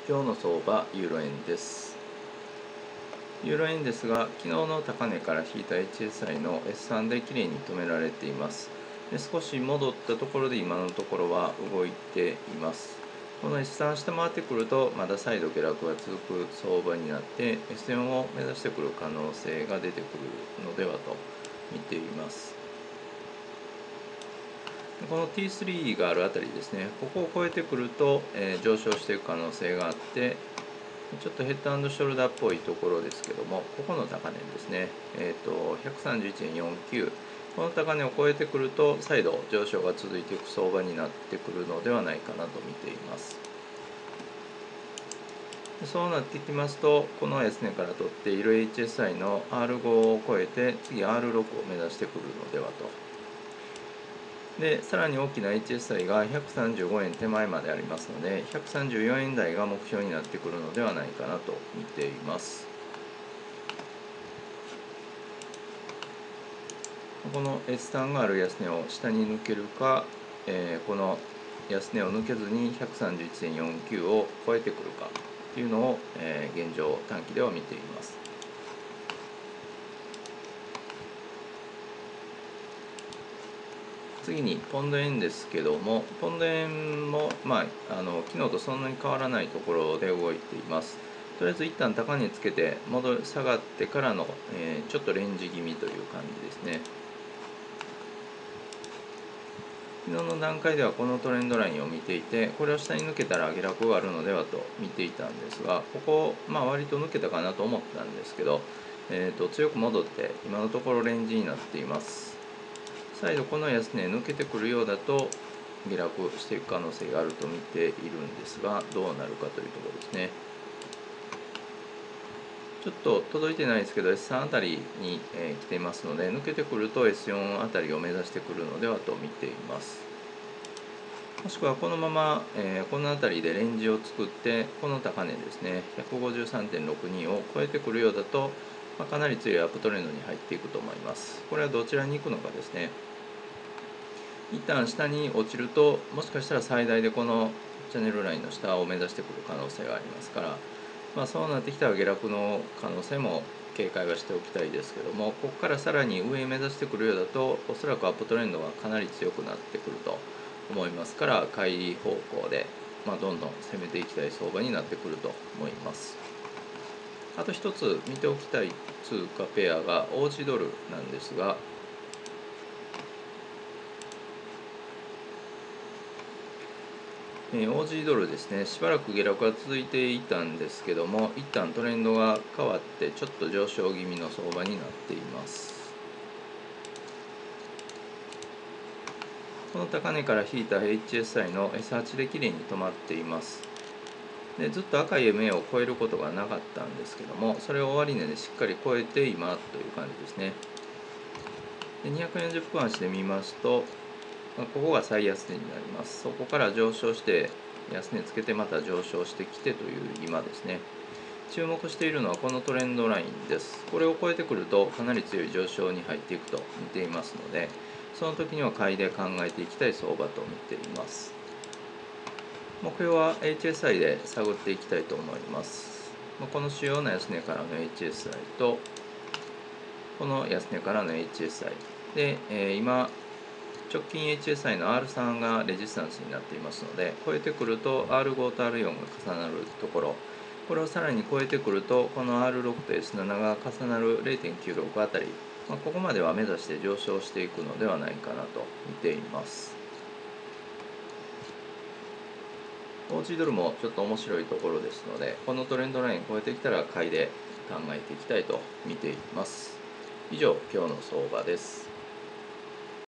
今日の相場ユーロ円です。ユーロ円ですが、昨日の高値から引いた HSI の S3 できれいに止められています。で、少し戻ったところで今のところは動いています。この S3 下回ってくるとまだ再度下落が続く相場になって S4 を目指してくる可能性が出てくるのではと見ています。この T3 があるあたりですね、ここを超えてくると、上昇していく可能性があって、ちょっとヘッド&ショルダーっぽいところですけども、ここの高値ですね、131.49、この高値を超えてくると再度上昇が続いていく相場になってくるのではないかなと見ています。そうなってきますと、この安値から取っている HSI の R5 を超えて次 R6 を目指してくるのではと。で、さらに大きな HSI が135円手前までありますので、134円台が目標になってくるのではないかなと見ています。この S3 がある安値を下に抜けるか、この安値を抜けずに 131.49 を超えてくるかというのを、現状短期では見ています。次にポンド円ですけども、ポンド円も、昨日とそんなに変わらないところで動いています。とりあえず一旦高値つけて下がってからの、ちょっとレンジ気味という感じですね。昨日の段階ではこのトレンドラインを見ていて、これを下に抜けたら下落があるのではと見ていたんですが、ここ、割と抜けたかなと思ったんですけど、強く戻って今のところレンジになっています。再度この安値抜けてくるようだと下落していく可能性があると見ているんですが、どうなるかというところですね。ちょっと届いてないですけど S3 あたりに、来ていますので、抜けてくると S4 あたりを目指してくるのではと見ています。もしくはこのまま、この辺りでレンジを作ってこの高値ですね 153.62 を超えてくるようだと、かなり強いアップトレンドに入っていくと思います。これはどちらに行くのかですね。一旦下に落ちると、もしかしたら最大でこのチャンネルラインの下を目指してくる可能性がありますから、そうなってきたら下落の可能性も警戒はしておきたいですけども、ここからさらに上目指してくるようだと、おそらくアップトレンドがかなり強くなってくると思いますから、買い方向で、どんどん攻めていきたい相場になってくると思います。あと一つ見ておきたい通貨ペアがオージードルなんですが、OG ドルですね、しばらく下落が続いていたんですけども、一旦トレンドが変わってちょっと上昇気味の相場になっています。この高値から引いた HSI の S8 できれいに止まっています。で、ずっと赤い MA を超えることがなかったんですけども、それを終値でしっかり超えて今という感じですね。で、240分足で見ますと、ここが最安値になります。そこから上昇して安値つけてまた上昇してきてという今ですね。注目しているのはこのトレンドラインです。これを超えてくるとかなり強い上昇に入っていくと見ていますので、その時には買いで考えていきたい相場と見ています。目標は HSI で探っていきたいと思います。この主要な安値からの HSI とこの安値からの HSI で、今直近 HSI の R3 がレジスタンスになっていますので、超えてくると R5 と R4 が重なるところ、これをさらに超えてくるとこの R6 と S7 が重なる 0.96 あたり、ここまでは目指して上昇していくのではないかなと見ています。OG ドルもちょっと面白いところですので、このトレンドライン超えてきたら買いで考えていきたいと見ています。以上、今日の相場です。